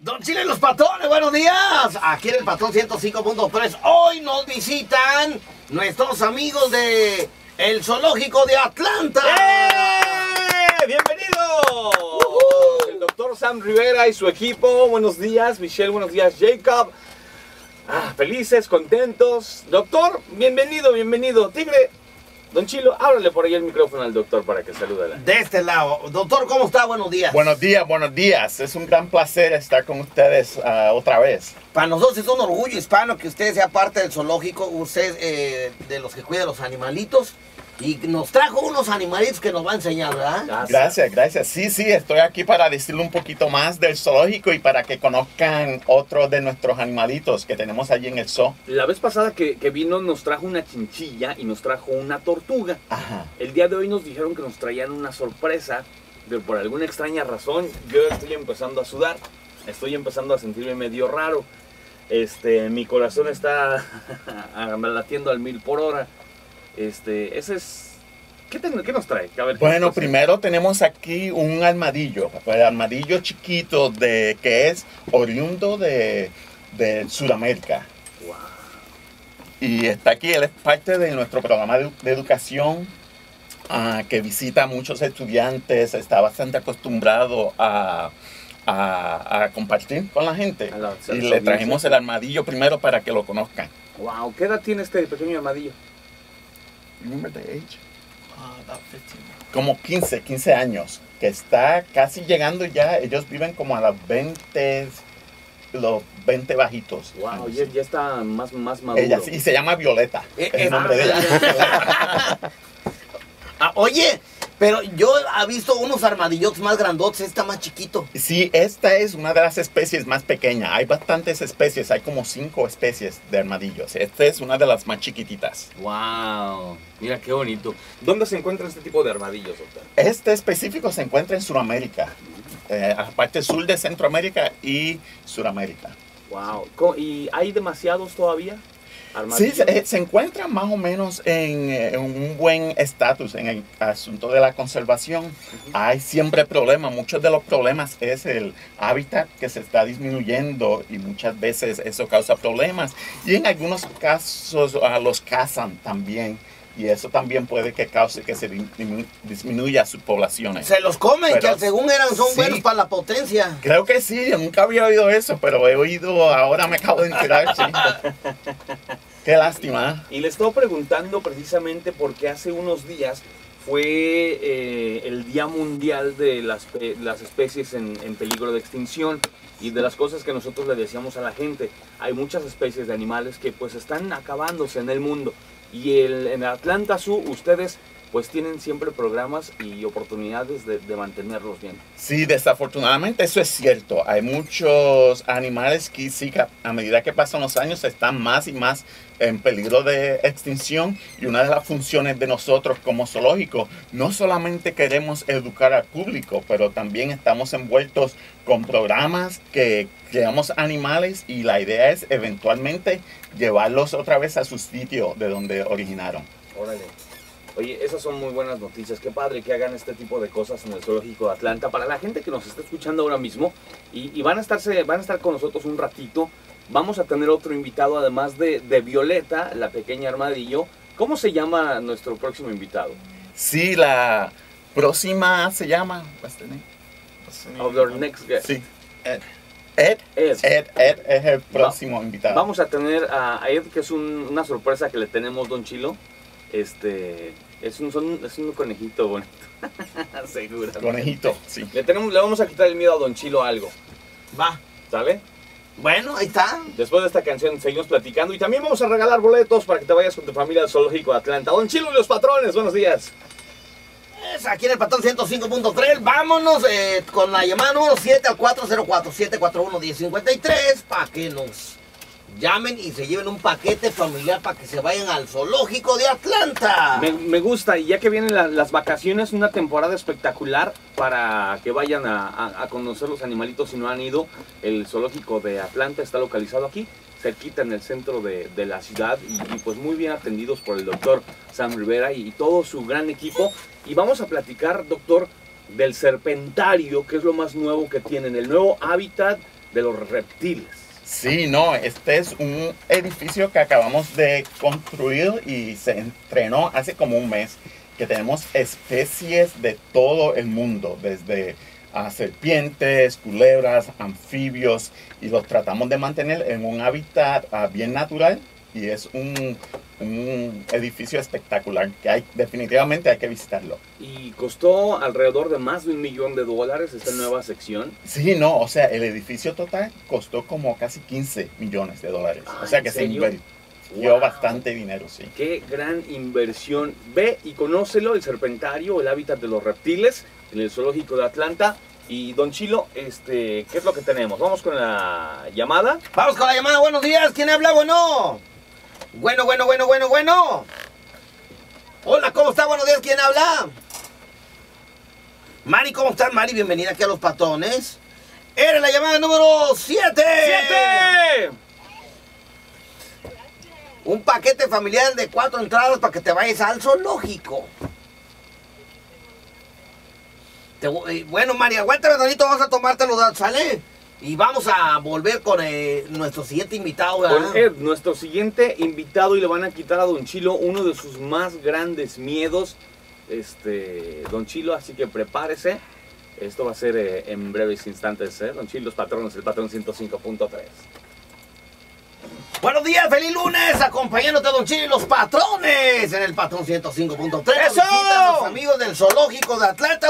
Don Chile y los Patrones, buenos días. Aquí en el Patrón 105.3. Hoy nos visitan nuestros amigos de el Zoológico de Atlanta. ¡Bienvenido! El doctor Sam Rivera y su equipo. Buenos días, Michelle. Buenos días, Jacob. Felices, contentos. Doctor, bienvenido. Tigre, Don Chilo, ábrale por ahí el micrófono al doctor para que salude. De este lado. Doctor, ¿cómo está? Buenos días. Buenos días. Es un gran placer estar con ustedes otra vez. Para nosotros es un orgullo hispano que usted sea parte del zoológico, usted de los que cuida los animalitos. Y nos trajo unos animalitos que nos va a enseñar, ¿verdad? Gracias. Sí, estoy aquí para decirle un poquito más del zoológico y para que conozcan otros de nuestros animalitos que tenemos allí en el zoo. La vez pasada que vino nos trajo una chinchilla y nos trajo una tortuga. Ajá. El día de hoy nos dijeron que nos traían una sorpresa, pero por alguna extraña razón yo estoy empezando a sudar, estoy empezando a sentirme medio raro. Mi corazón está latiendo al 1000 por hora. Ese es... ¿Qué nos trae? A ver, bueno, primero tenemos aquí un armadillo, el armadillo chiquito que es oriundo de Sudamérica. Wow. Y está aquí, él es parte de nuestro programa de educación que visita a muchos estudiantes, está bastante acostumbrado a compartir con la gente. Y le trajimos el armadillo primero para que lo conozcan. Wow, ¿qué edad tiene este pequeño armadillo? Remember the age? About 15. Como 15 años, que está casi llegando ya. Ellos viven como a los 20 bajitos. Wow, ya está más maduro. Ella sí, se llama Violeta. Es el nombre de ella. Oye, pero yo he visto unos armadillos más grandotes, está más chiquito. Sí, esta es una de las especies más pequeñas. Hay bastantes especies, hay como 5 especies de armadillos. Esta es una de las más chiquititas. Wow, mira qué bonito. ¿Dónde se encuentra este tipo de armadillos, doctor? Este específico se encuentra en Sudamérica, a la parte sur de Centroamérica y Sudamérica. Wow, ¿y hay demasiados todavía? Sí, se encuentran más o menos en un buen estatus en el asunto de la conservación. Hay siempre problemas, muchos de los problemas es el hábitat que se está disminuyendo y muchas veces eso causa problemas. Y en algunos casos los cazan también y eso también puede que cause que se disminuya sus poblaciones. Se los comen, pero, que según son sí, buenos para la potencia. Creo que sí, yo nunca había oído eso, pero he oído, ahora me acabo de enterar, sí. Qué lástima. Y le estaba preguntando precisamente porque hace unos días fue el Día Mundial de las especies en peligro de extinción. Y de las cosas que nosotros le decíamos a la gente, hay muchas especies de animales que pues están acabándose en el mundo. Y en Atlanta Zoo ustedes pues tienen siempre programas y oportunidades de mantenerlos bien. Sí, desafortunadamente eso es cierto. Hay muchos animales que sí, a medida que pasan los años están más y más en peligro de extinción. Y una de las funciones de nosotros como zoológico, no solamente queremos educar al público, pero también estamos envueltos con programas que creamos animales y la idea es eventualmente llevarlos otra vez a su sitio de donde originaron. Órale. Oye, esas son muy buenas noticias. Qué padre que hagan este tipo de cosas en el Zoológico de Atlanta. Para la gente que nos está escuchando ahora mismo y van a estar con nosotros un ratito, vamos a tener otro invitado además de Violeta, la pequeña armadillo. ¿Cómo se llama nuestro próximo invitado? Sí, la próxima se llama... Our next guest. Sí. Ed es el próximo invitado. Vamos a tener a Ed, que es una sorpresa que le tenemos, Don Chilo. Es un conejito bonito. Seguro. Conejito, sí. Le vamos a quitar el miedo a Don Chilo a algo. Va. ¿Sale? Bueno, ahí está. Después de esta canción seguimos platicando y también vamos a regalar boletos para que te vayas con tu familia al Zoológico de Atlanta. Don Chilo y los Patrones, buenos días. Aquí en el Patrón 105.3, vámonos con la llamada número 7 al 404-741-1053 para que nos llamen y se lleven un paquete familiar para que se vayan al Zoológico de Atlanta. Me gusta, y ya que vienen las vacaciones, una temporada espectacular para que vayan a conocer los animalitos si no han ido. El Zoológico de Atlanta está localizado aquí, cerquita en el centro de la ciudad y pues muy bien atendidos por el doctor Sam Rivera y todo su gran equipo. Y vamos a platicar, doctor, del serpentario, que es lo más nuevo que tienen, el nuevo hábitat de los reptiles. Sí, no, este es un edificio que acabamos de construir y se estrenó hace como un mes, que tenemos especies de todo el mundo, desde serpientes, culebras, anfibios, y los tratamos de mantener en un hábitat bien natural, y es un edificio espectacular que definitivamente hay que visitarlo. Y costó alrededor de más de $1 millón esta nueva sección. Sí, no, o sea, el edificio total costó como casi $15 millones. O sea que se invirtió bastante dinero, sí. Qué gran inversión. Ve y conócelo, el Serpentario, el hábitat de los reptiles, en el Zoológico de Atlanta. Y Don Chilo, ¿qué es lo que tenemos? Vamos con la llamada. Vamos con la llamada. Buenos días. ¿Quién habla? Bueno. Hola, ¿cómo está? Buenos días. ¿Quién habla? Mari, ¿cómo estás, Mari? Bienvenida aquí a Los Patrones. Eres la llamada número 7. ¡7! Un paquete familiar de 4 entradas para que te vayas al zoológico. Bueno, Mari, aguántame tantito, vamos a tomarte los datos, ¿sale? Y vamos a volver con nuestro siguiente invitado, ¿verdad? Con Ed, nuestro siguiente invitado, y le van a quitar a Don Chilo uno de sus más grandes miedos, Don Chilo, así que prepárese. Esto va a ser en breves instantes, Don Chilo, Los Patrones, el Patrón 105.3. Buenos días, feliz lunes, acompañándote a Don Chilo y Los Patrones en el Patrón 105.3. ¡Eso! Visitan los amigos del Zoológico de Atlanta.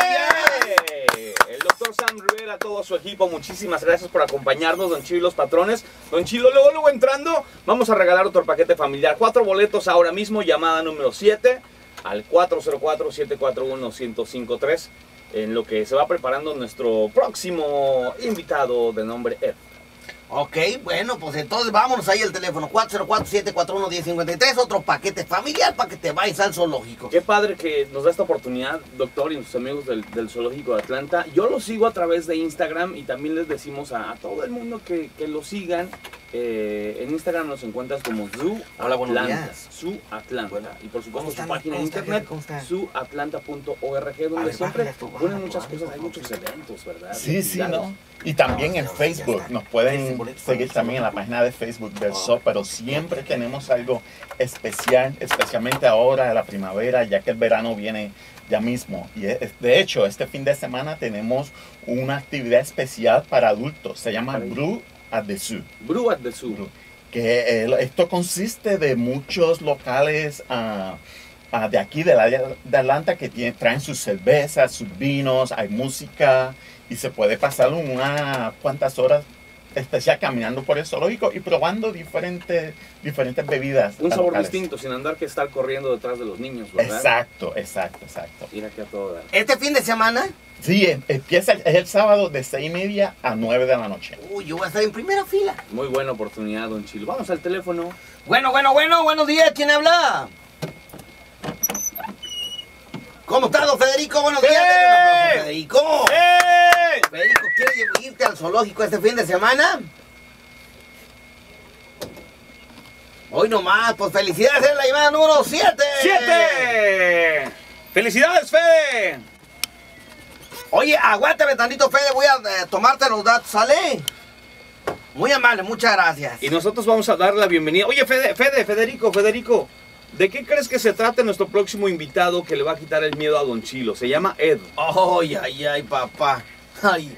El doctor Sam Rivera, todo su equipo, muchísimas gracias por acompañarnos, Don Chilo y Los Patrones. Don Chilo, luego entrando, vamos a regalar otro paquete familiar. 4 boletos ahora mismo, llamada número 7 al 404-741-1053, en lo que se va preparando nuestro próximo invitado de nombre Ed. Ok, bueno, pues entonces vámonos ahí al teléfono 404-741-1053, otro paquete familiar para que te vayas al zoológico. Qué padre que nos da esta oportunidad, doctor, y nuestros amigos del Zoológico de Atlanta. Yo lo sigo a través de Instagram y también les decimos a todo el mundo que lo sigan. En Instagram nos encuentras como Zoo Atlanta. Zoo Atlanta. Bueno, y por supuesto su página de internet, zooatlanta.org, donde siempre ponen muchas cosas, hay muchos eventos, ¿verdad? Sí, sí, ¿no? Y también en Facebook, nos pueden seguir también en la página de Facebook del Zoo, pero siempre tenemos algo especial, especialmente ahora en la primavera, ya que el verano viene ya mismo. Y de hecho, este fin de semana tenemos una actividad especial para adultos, se llama Brew at the Zoo. Brew at the Zoo. Que esto consiste de muchos locales de aquí, del área de Atlanta, que traen sus cervezas, sus vinos, hay música, y se puede pasar unas cuantas horas especial caminando por el zoológico y probando diferentes bebidas. Un sabor locales. distinto, sin andar que estar corriendo detrás de los niños, ¿verdad? Exacto. Mira que a todo dar. ¿Este fin de semana? Sí, empieza es el sábado de 6:30 a 9 de la noche. Uy, yo voy a estar en primera fila. Muy buena oportunidad, Don Chilo. Vamos al teléfono. Bueno, buenos días, ¿quién habla? ¿Cómo está, don Federico? Buenos días. Denle un aplauso, Federico. Federico, ¿quieres irte al zoológico este fin de semana? Hoy nomás, pues felicidades, es la llamada número 7. ¡7! ¡Felicidades, Fede! Oye, aguántame tantito, Fede, voy a tomarte los datos, ¿sale? Muy amable, muchas gracias. Y nosotros vamos a dar la bienvenida. Oye, Federico, ¿de qué crees que se trata nuestro próximo invitado que le va a quitar el miedo a Don Chilo? Se llama Ed. Ay, papá. Ay.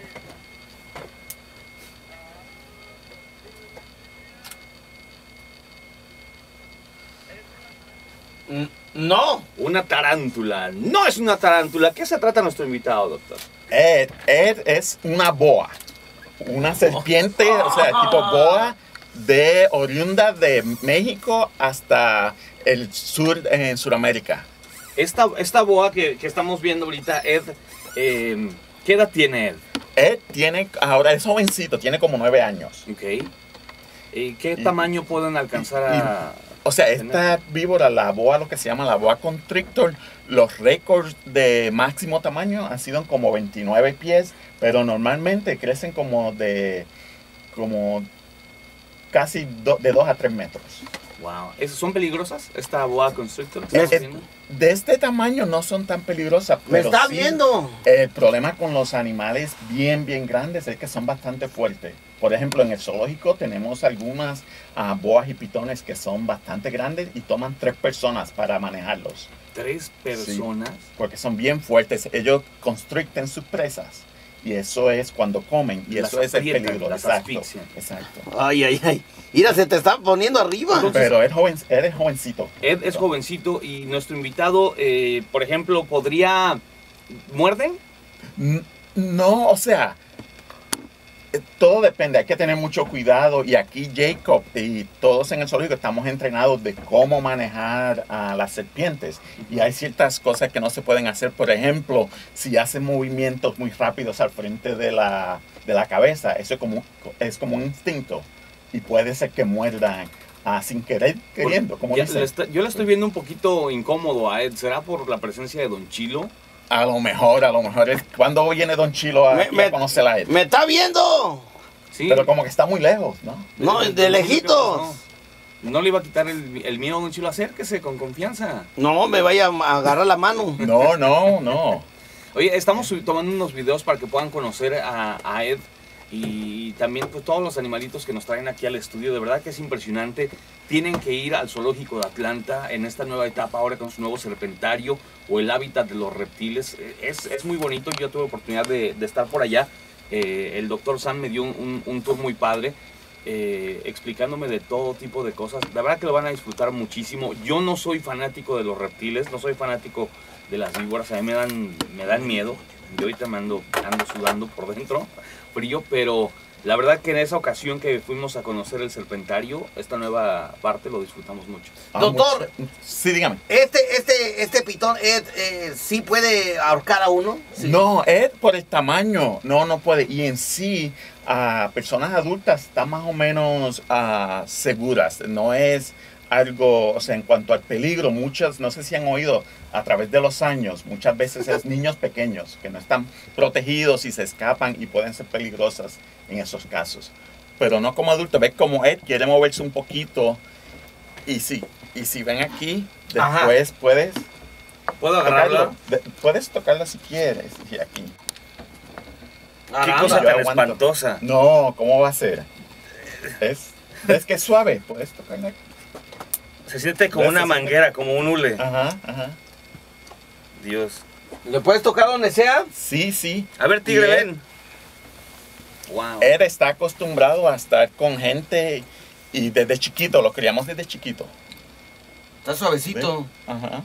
No. Una tarántula. No es una tarántula. ¿Qué se trata nuestro invitado, doctor? Ed es una boa. Una serpiente, o sea, tipo boa, oriunda de México hasta el sur, en Sudamérica. Esta boa que estamos viendo ahorita, Ed, ¿qué edad tiene Ed? Ed tiene, ahora es jovencito, tiene como 9 años. Ok. ¿Qué tamaño pueden alcanzar a...? O sea, esta víbora, la boa, lo que se llama la boa constrictor, los récords de máximo tamaño han sido como 29 pies, pero normalmente crecen como casi de 2 a 3 metros. Wow. ¿Son peligrosas esta boa constrictor? De este tamaño no son tan peligrosas. ¡Me pero está sí, viendo! El problema con los animales bien grandes es que son bastante fuertes. Por ejemplo, en el zoológico tenemos algunas boas y pitones que son bastante grandes y toman 3 personas para manejarlos. 3 personas. Sí, porque son bien fuertes. Ellos constricten sus presas. Y eso es cuando comen. Y Las eso es el aprietan, peligro. las Exacto. asfixian. Exacto. Ay, ay, ay. Mira, se te están poniendo arriba. Entonces, Pero eres jovencito. Ed es jovencito y nuestro invitado, por ejemplo, ¿podría... ¿Muerden? No, o sea, todo depende, hay que tener mucho cuidado y aquí Jacob y todos en el zoológico estamos entrenados de cómo manejar a las serpientes y hay ciertas cosas que no se pueden hacer, por ejemplo, si hacen movimientos muy rápidos al frente de la cabeza, eso es como un instinto y puede ser que muerdan sin querer, queriendo, como dicen. Yo le estoy viendo un poquito incómodo a Ed, ¿será por la presencia de Don Chilo? A lo mejor ¿cuándo viene Don Chilo a conocer a él? ¡Me está viendo! Sí. Pero como que está muy lejos, ¿no? No, de lejitos. No le iba a quitar el miedo a Don Chilo, acérquese con confianza. No, me vaya a agarrar la mano. No. Oye, estamos tomando unos videos para que puedan conocer a Ed y también pues, todos los animalitos que nos traen aquí al estudio. De verdad que es impresionante. Tienen que ir al zoológico de Atlanta en esta nueva etapa ahora con su nuevo serpentario o el hábitat de los reptiles. Es muy bonito. Yo tuve oportunidad de estar por allá. El doctor Sam me dio un tour muy padre explicándome de todo tipo de cosas. La verdad que lo van a disfrutar muchísimo. Yo no soy fanático de los reptiles, no soy fanático de las víboras. A mí me dan miedo. Yo ahorita ando sudando por dentro, frío, pero la verdad que en esa ocasión que fuimos a conocer el serpentario, esta nueva parte lo disfrutamos mucho. Doctor, sí, dígame. Este pitón, Ed, ¿sí puede ahorcar a uno? Sí. No, Ed por el tamaño, no puede. Y en sí, personas adultas están más o menos seguras. No es algo, o sea, en cuanto al peligro, no sé si han oído a través de los años, muchas veces es niños pequeños que no están protegidos y se escapan y pueden ser peligrosas en esos casos. Pero no como adultos, ves como Ed quiere moverse un poquito y si ven aquí, después ¿Puedo agarrarla? Puedes tocarla si quieres, y aquí. ¿Qué cosa tan espantosa? No, ¿cómo va a ser? ¿Ves que es suave? Puedes tocarla aquí. Se siente como una manguera, como un hule. Ajá. Dios. ¿Le puedes tocar donde sea? Sí. A ver, tigre, ven. Wow. Él está acostumbrado a estar con gente y desde chiquito, lo criamos desde chiquito. Está suavecito. ¿Ven? Ajá.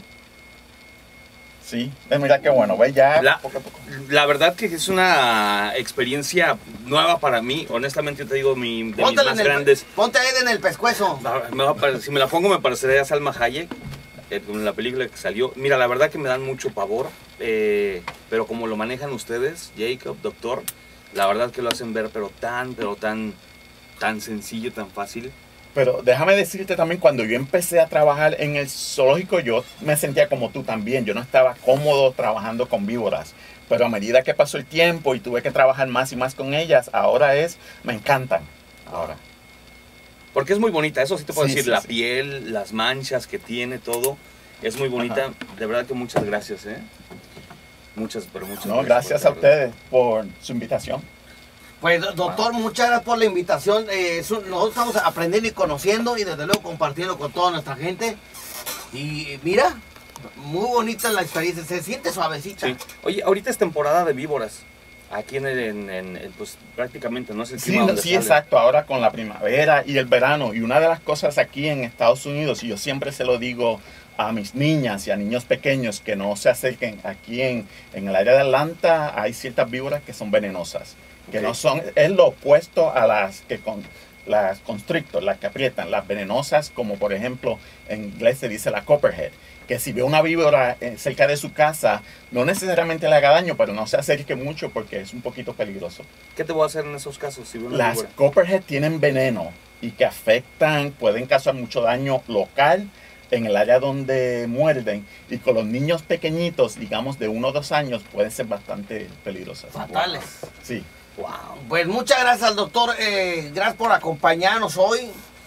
Sí, mira qué bueno, ¿ves? Ya poco a poco. La verdad que es una experiencia nueva para mí. Honestamente, yo te digo, de mis más grandes. Ponte a Ed en el pescuezo. Si me la pongo, me parecería a Salma Hayek, en la película que salió. Mira, la verdad que me dan mucho pavor, pero como lo manejan ustedes, Jacob, doctor, la verdad que lo hacen ver, pero tan sencillo, tan fácil. Pero déjame decirte también, cuando yo empecé a trabajar en el zoológico, yo me sentía como tú también. Yo no estaba cómodo trabajando con víboras. Pero a medida que pasó el tiempo y tuve que trabajar más y más con ellas, me encantan. Ahora. Porque es muy bonita, eso sí te puedo decir. Sí. La piel, las manchas que tiene, todo. Es muy bonita. Ajá. De verdad que muchas gracias, Muchas gracias a ustedes por su invitación. Pues, doctor, muchas gracias por la invitación. Nosotros estamos aprendiendo y conociendo y desde luego compartiendo con toda nuestra gente. Y mira, muy bonita la experiencia, se siente suavecita. Sí. Oye, ahorita es temporada de víboras. Aquí pues prácticamente, ¿no? Es el clima donde Sí, sale. exacto. Ahora con la primavera y el verano. Y una de las cosas aquí en Estados Unidos, y yo siempre se lo digo a mis niñas y a niños pequeños que no se acerquen, aquí en el área de Atlanta hay ciertas víboras que son venenosas. Que no son, es lo opuesto a las constrictor, las que aprietan, las venenosas, como por ejemplo en inglés se dice la copperhead, que si ve una víbora cerca de su casa, no necesariamente le haga daño, pero no se acerque mucho porque es un poquito peligroso. ¿Qué te voy a hacer en esos casos si veo una Las víbora? copperhead tienen veneno y que pueden causar mucho daño local en el área donde muerden, y con los niños pequeñitos, digamos de 1 o 2 años, pueden ser bastante peligrosas. Fatales. Sí. Wow. Pues muchas gracias al doctor, gracias por acompañarnos hoy.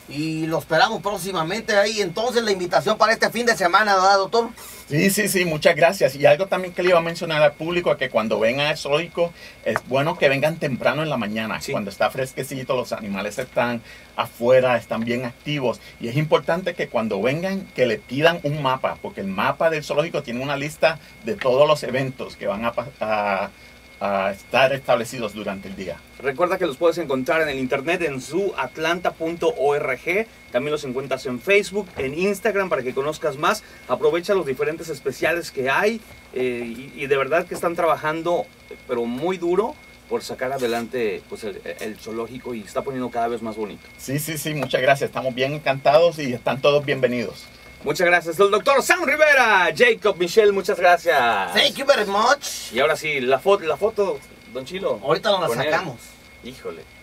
y lo esperamos próximamente ahí. Entonces la invitación para este fin de semana, ¿verdad, doctor? Sí, muchas gracias. Y algo también que le iba a mencionar al público, que cuando vengan al zoológico es bueno que vengan temprano en la mañana, Sí. cuando está fresquecito, los animales están afuera, están bien activos. Y es importante que cuando vengan, que le pidan un mapa, porque el mapa del zoológico tiene una lista de todos los eventos que van a estar establecidos durante el día. Recuerda que los puedes encontrar en el internet en zooatlanta.org. También los encuentras en Facebook, en Instagram para que conozcas más. Aprovecha los diferentes especiales que hay y de verdad que están trabajando, pero muy duro por sacar adelante pues, el zoológico y está poniendo cada vez más bonito. Sí, muchas gracias. Estamos bien encantados y están todos bienvenidos. Muchas gracias. El doctor Sam Rivera, Jacob, Michelle, muchas gracias. Thank you very much. Y ahora sí, la foto, don Chilo. Ahorita nos la Con él. sacamos. Híjole.